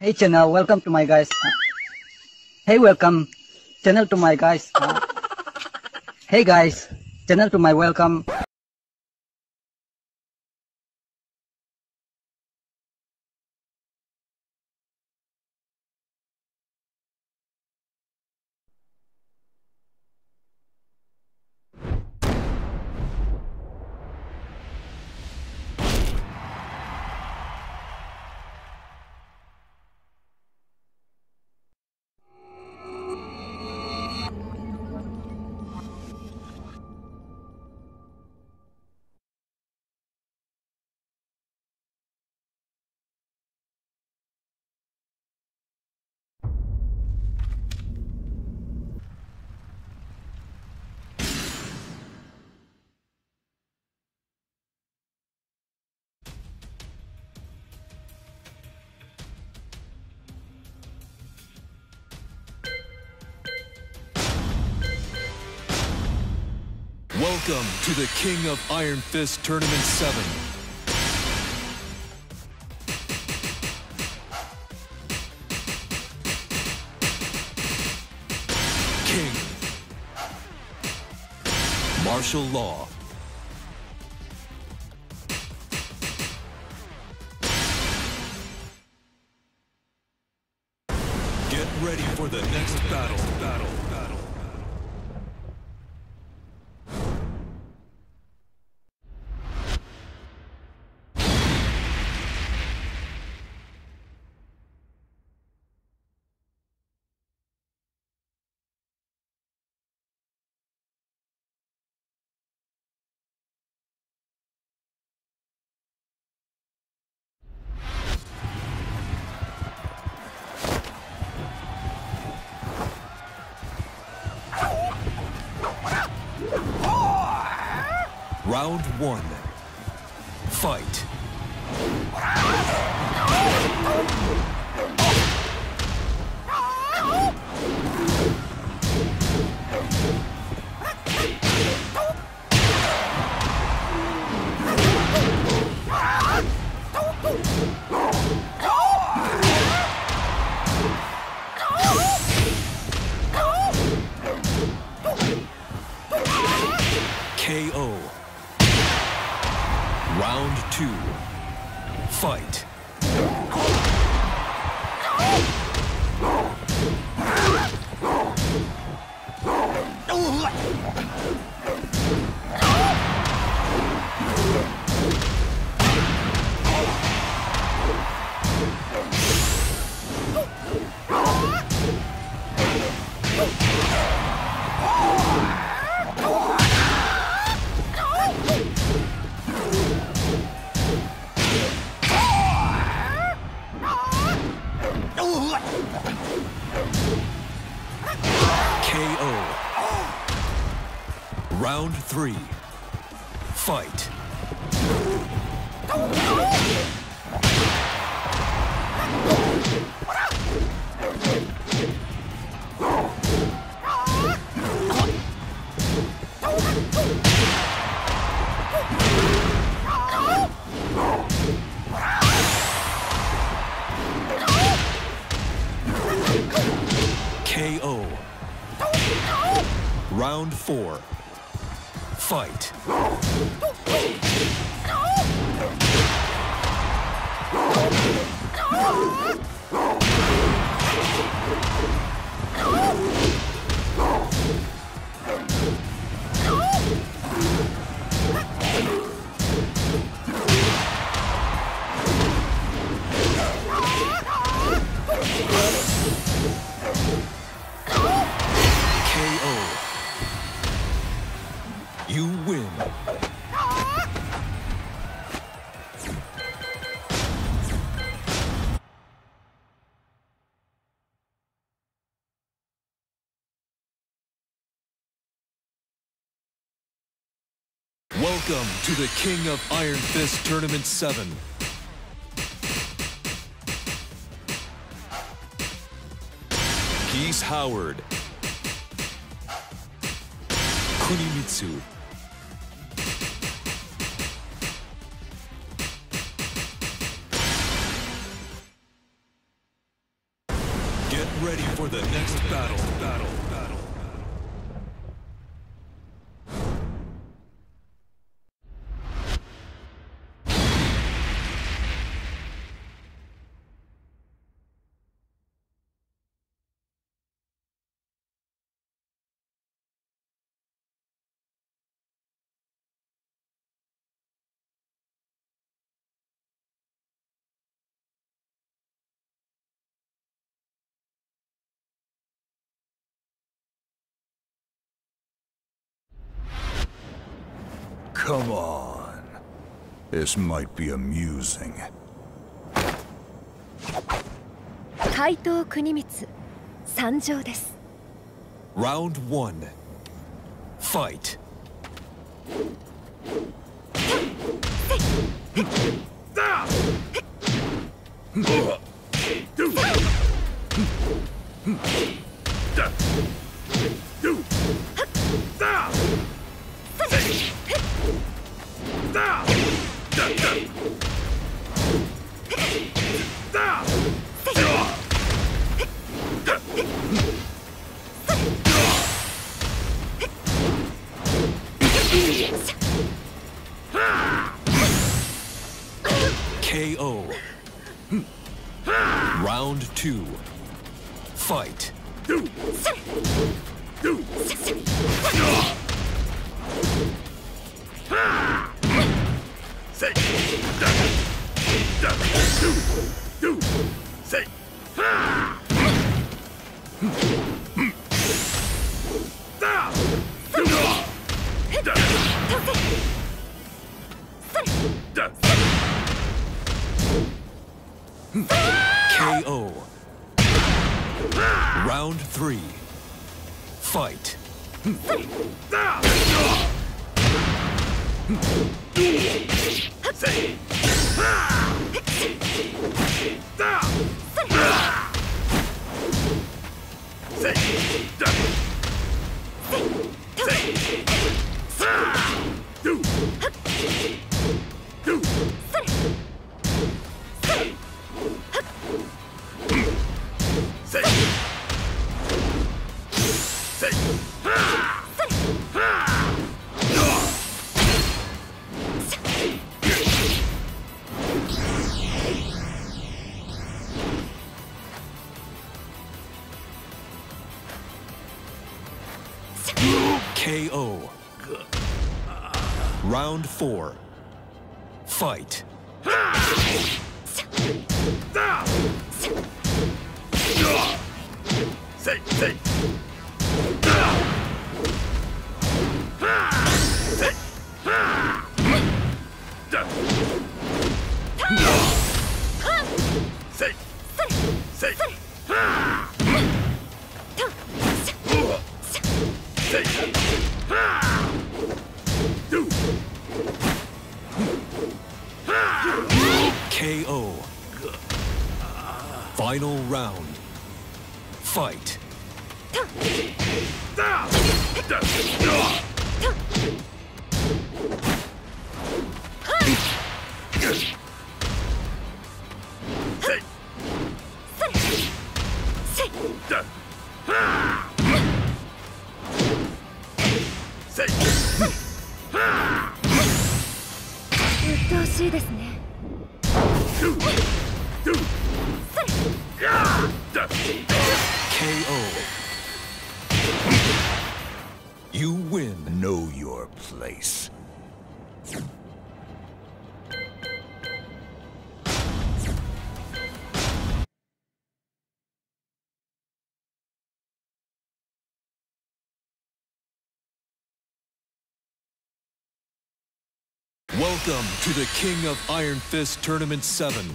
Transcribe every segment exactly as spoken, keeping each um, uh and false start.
Hey channel, welcome to my guys. Uh, hey, welcome channel to my guys. Uh, hey guys, channel to my welcome. Welcome to the King of Iron Fist Tournament seven. King. Martial law. Get ready for the next battle, battle, battle. Round one. Fight. K O. Round two. Fight. K O. Round three. Fight. K O. Round four. Fight. K O. You win. Welcome to the King of Iron Fist Tournament seven. Geese Howard. Kunimitsu. ready for the next battle. Battle. Battle. Come on. This might be amusing. 怪盗国光参上です。 Round one. Fight. K O. Round two. Fight. K O. Round three. Fight. K O. Round four. Fight. K O. Final round. Fight. 鬱陶しいですね。 K O. You win. Know your place. Welcome to the King of Iron Fist Tournament seven.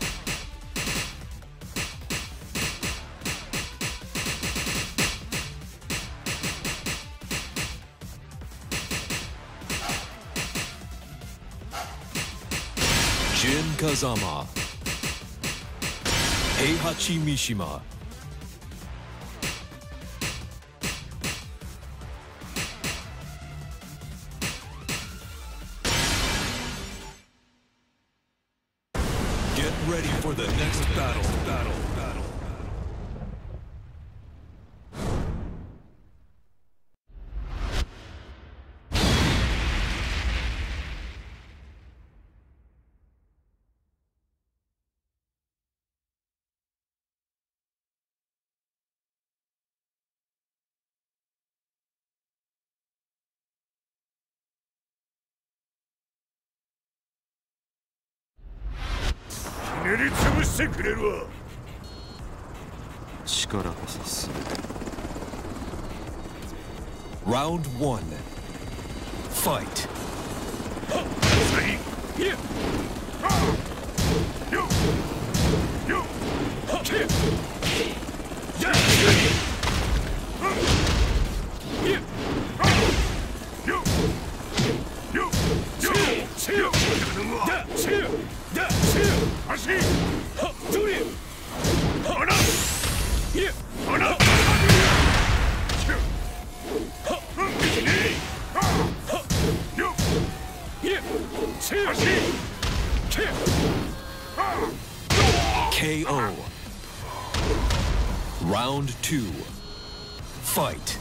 Jin Kazama. Heihachi Mishima. Get ready for the next battle. Battle. Battle. 練りつぶしてくれるわ。 力こそすべて。 Round one. Fight. K O. Round two. Fight.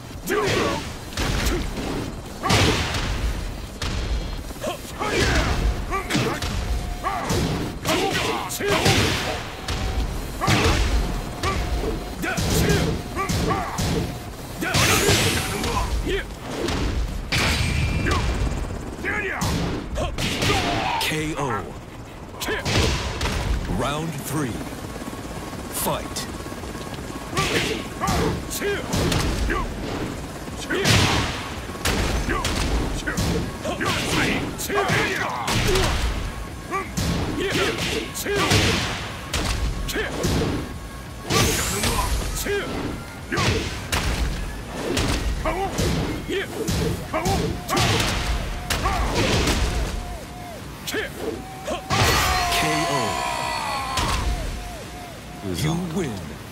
K O. Round three. Fight. K O. You win.